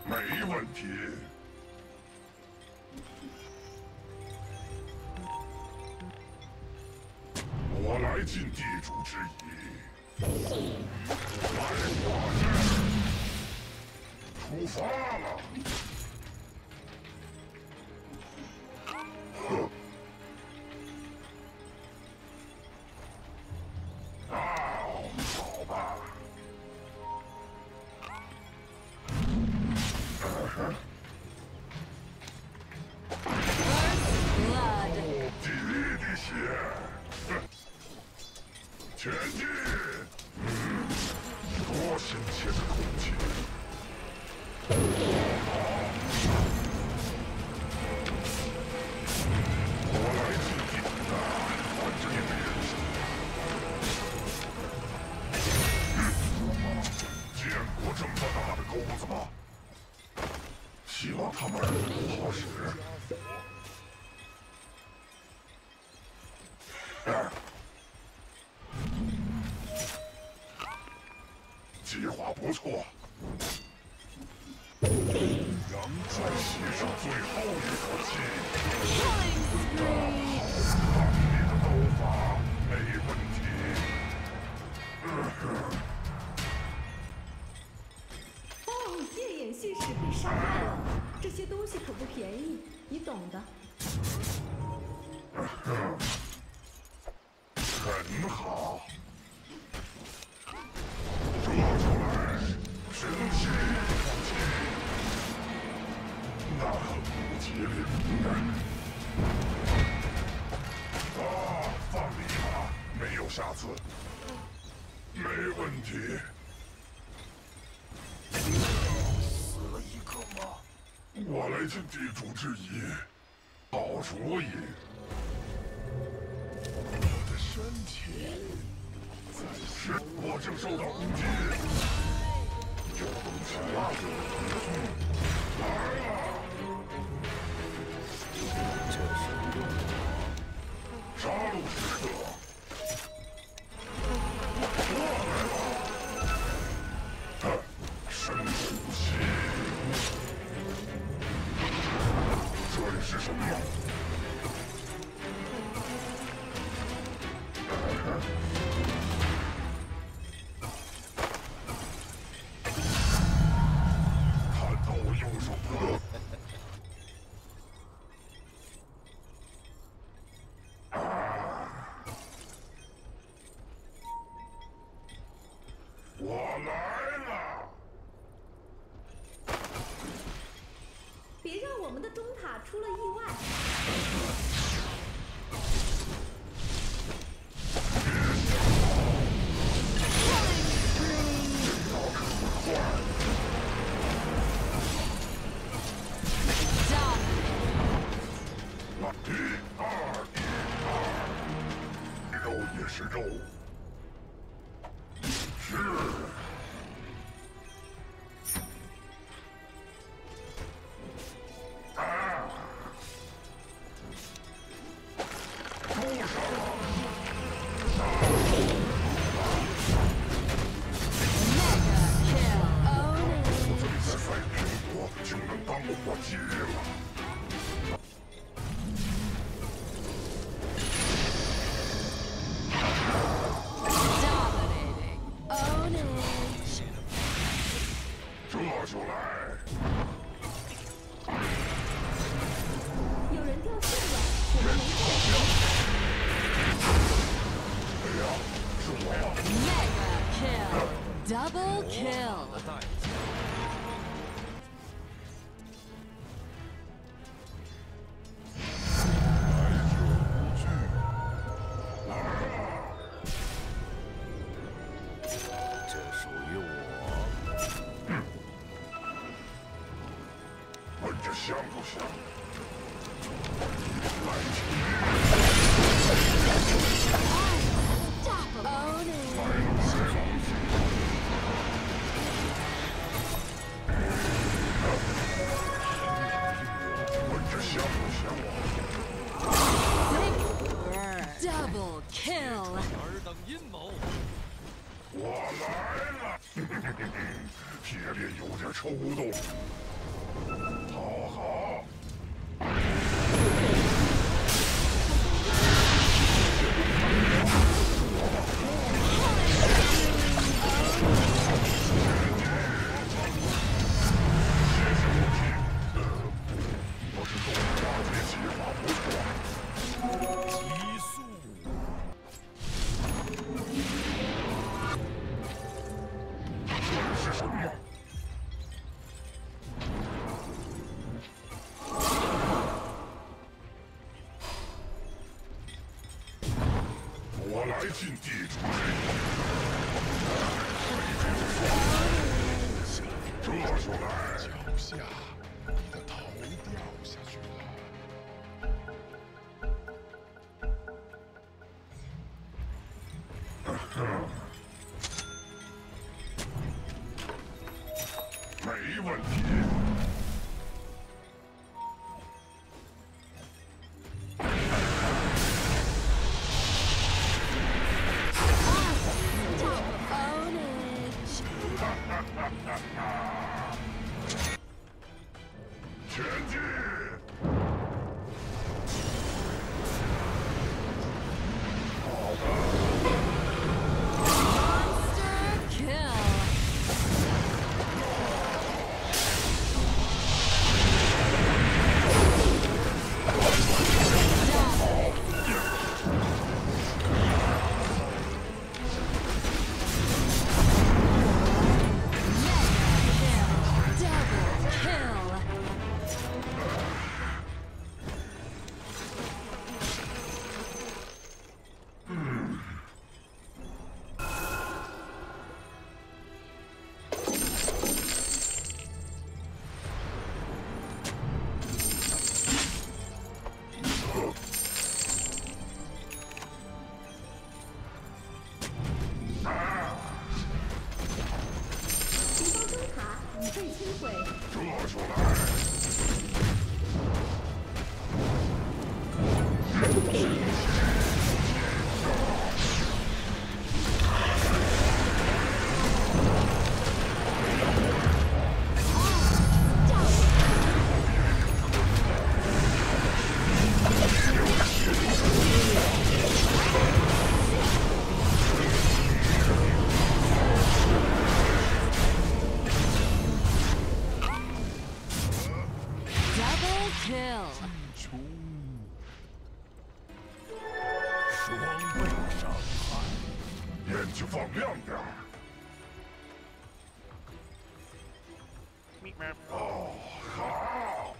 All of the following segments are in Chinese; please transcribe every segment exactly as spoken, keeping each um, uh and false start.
没问题。我来尽地主之谊，来化之，出发了。呵。 好吧。第一滴血，前进！嗯，多新鲜的空气！我来自地的，反正也没人手。 见过这么大的钩子吗？希望它们好使。计划不错。再吸上最后一口气。看你的刀法，没问题。嗯夜演戏时被伤害了，这些东西可不便宜，你懂的。 很好，这就来，深吸一口气，那很不吉利。啊，放你吧，没有下次，没问题。 我来尽地主之谊，好主意。我的身体在是，我正受到攻击。有东西了，来了！这是杀戮时刻，过来吧！深呼吸。 这里是什么？看到我右手了。啊！我来了。 别让我们的中塔出了意外。 一二一二，肉也是肉，是。 就能当我接了。这就来。 有人掉线了，我们没哎呀，是我呀 Mega kill, double kill. 闻着香不香？来劲！来了来了！闻着香不香？ Double kill. 尔等阴谋。 我来了！铁链有点抽动。 好好。我是动物化解计划不错。急速。这是什么？我来尽地主之谊。这就来。脚下，你的头掉下去了。没问题。前进！ 这就来！ Kill. 双倍伤害，眼睛放亮点儿。哦，好。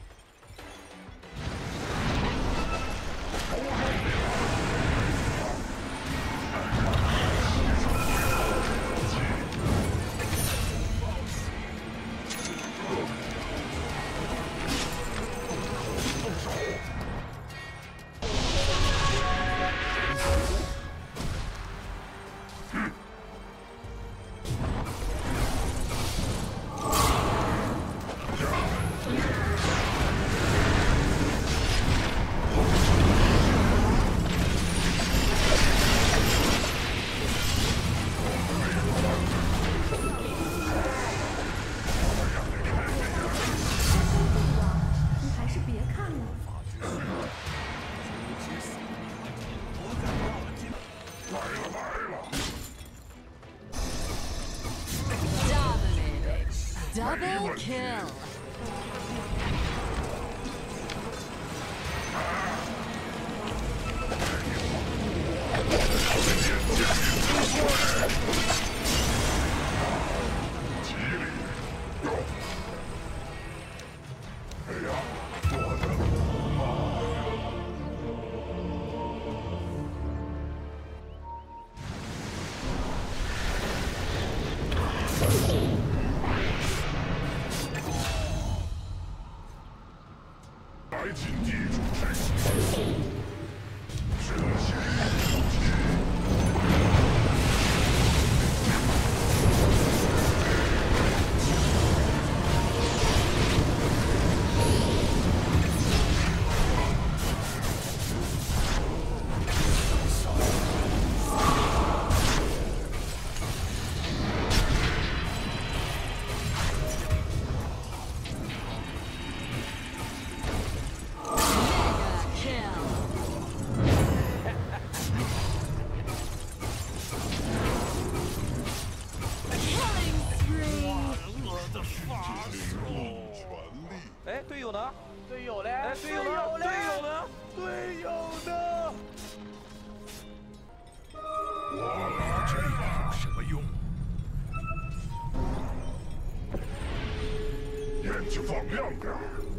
Double kill. 法术。 哎，队友呢？ 队友嘞？ 哎，队友呢？队友呢？ 队友呢？ 我这个有什么用？眼睛放亮点。